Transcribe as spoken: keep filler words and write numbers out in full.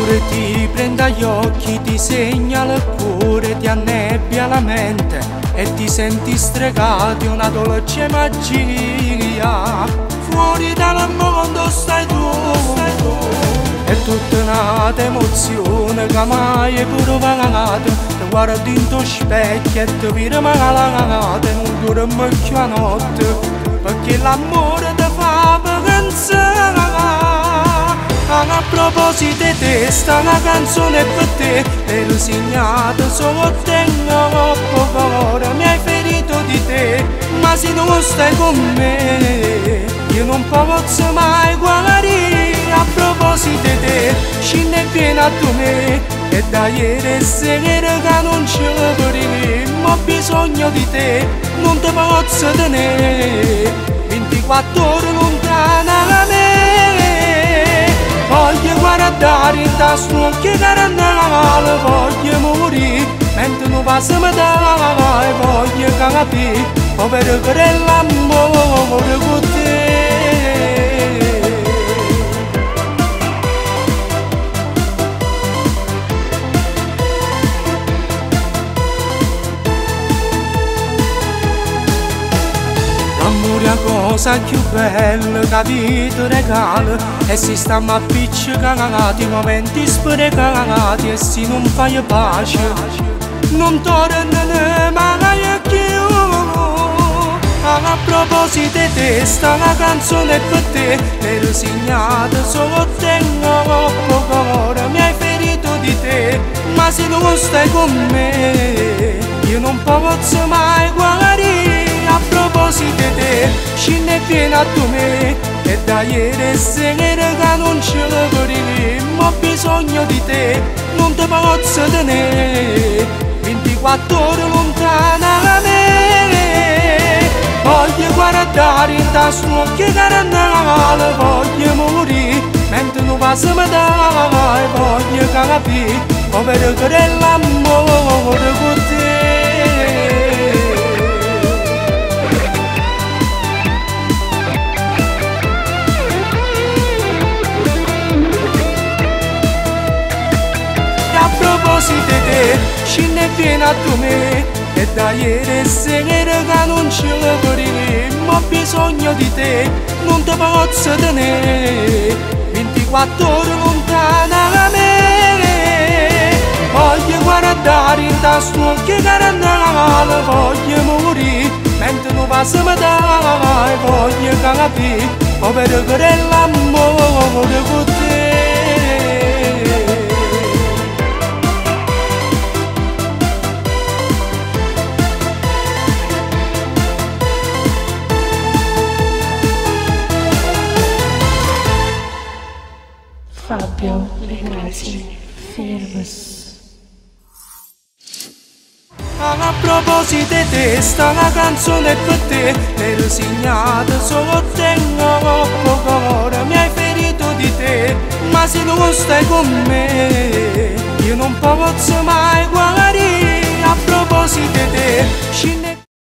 L'amore ti prende agli occhi, ti segna il cuore, ti annebbia la mente e ti senti stregato una dolce magia. Fuori dal mondo stai tu, stai tu. È tutta un'altra emozione che mai hai provato. Ti guardi in tuo specchio e ti vedi malata, non dormi più a notte, perché l'amore ti fa vacanza. A proposito di te, sta una canzone per te, l'hai segnata solo te, poco mi hai ferito di te, ma se non stai con me, io non posso mai guarire. A proposito di te, scende e vieni a me, e da ieri sera che non ce la per ma ho bisogno di te, non ti posso tenere, ventiquattro ore lontana da me. Voglio guardare in tasca che carnevale, voglio morire mentre non passa metà, e voglio capire povero per l'amore con te. L'amore è la cosa più bella che vita regala, e si stiamo appiccicati i momenti sprecati, e se non fai pace non tornano mai più. A proposito di te, sta una canzone per te, l'hai segnata solo te, poco mi hai ferito di te, ma se non stai con me, io non posso mai guarire. A proposito di te, scende e vieni a me, e da ieri sera che non ce la per ma ho bisogno di te, non ti posso tenere, ventiquattro ore lontana da me. Voglio guardare in tasca che carnevale, voglio morire mentre non passa metà, e voglio capire povero che è l'amore con te. A proposito di te, scende e vieni a me, e da ieri sera che non ce la per ma ho bisogno di te, non ti posso tenere, ventiquattro ore lontana da me. Voglio guardare in tasca che carnevale, voglio morire mentre non passa metà, e voglio capire povero che è l'amore con te. Fabio De Grasi, Firmus. A proposito di te, sta una canzone per te, l'hai segnata solo te, poco mi hai ferito di te, ma se non stai con me, io non posso mai guarire. A proposito di te, scende